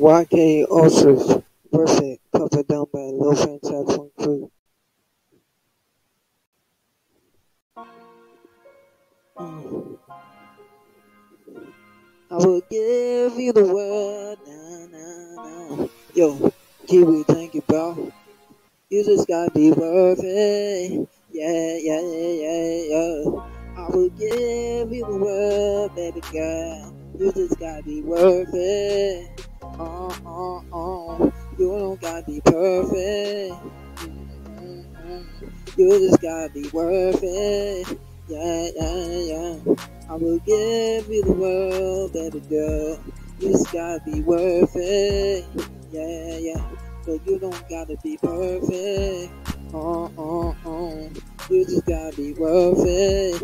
YK Osiris Worth It, covered down by LIl Franchise 1 I will give you the world, nah. Yo, Kiwi, thank you, bro. You just gotta be worth it. Yeah. I will give you the world, baby girl. You just gotta be worth it. You don't gotta be perfect. You just gotta be worth it. Yeah. I will give you the world, baby girl. You just gotta be worth it. Yeah. But you don't gotta be perfect. You just gotta be worth it.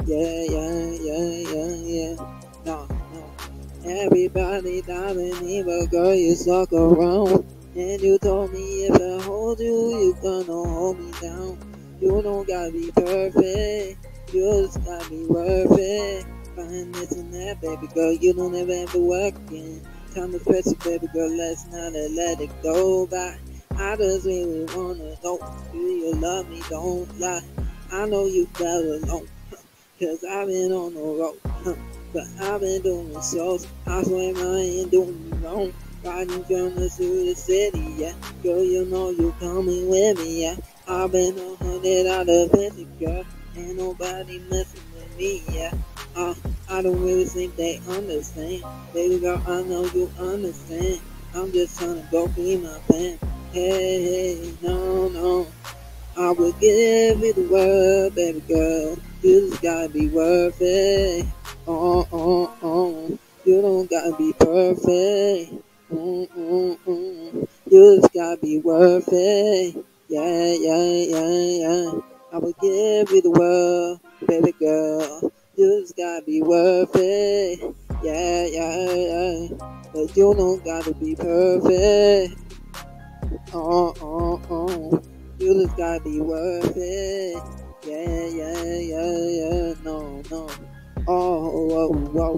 Yeah. No. Everybody darling, even girl, you suck around. And you told me if I hold you, you gonna hold me down. You don't gotta be perfect. You just gotta be worth it. Find this and that, baby girl, you don't ever work again. Time to press it, baby girl, let's not let it go by. I just really wanna know, do you love me, don't lie. I know you fell alone, cause I've been on the road, but I've been doing shows. I swear I ain't doing me wrong. Riding from the city, yeah. Girl, you know you coming with me, yeah. I've been 100 out of 50, girl. Ain't nobody messing with me, yeah. I don't really think they understand. Baby girl, I know you understand. I'm just trying to go be my fan. Hey, no. I will give you the world, baby girl. You just gotta be worth it. You don't gotta be perfect. You just gotta be worth it. Yeah. I will give you the world, baby girl. You just gotta be worth it. Yeah. But you don't gotta be perfect. You just gotta be worth it. Yeah. No. Whoa.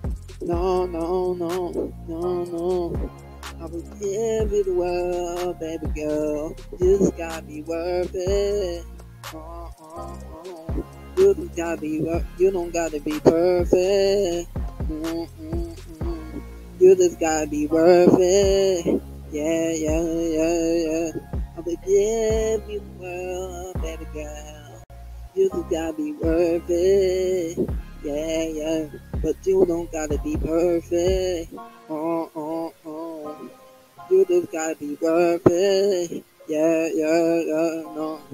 No. I will give you the world, baby girl. You just gotta be worth it. You just gotta be you don't gotta be perfect. You just gotta be worth it. Yeah. I will give you the world, baby girl. You just gotta be worth it. Yeah. But you don't gotta be perfect. You just gotta be worth it. Yeah. No.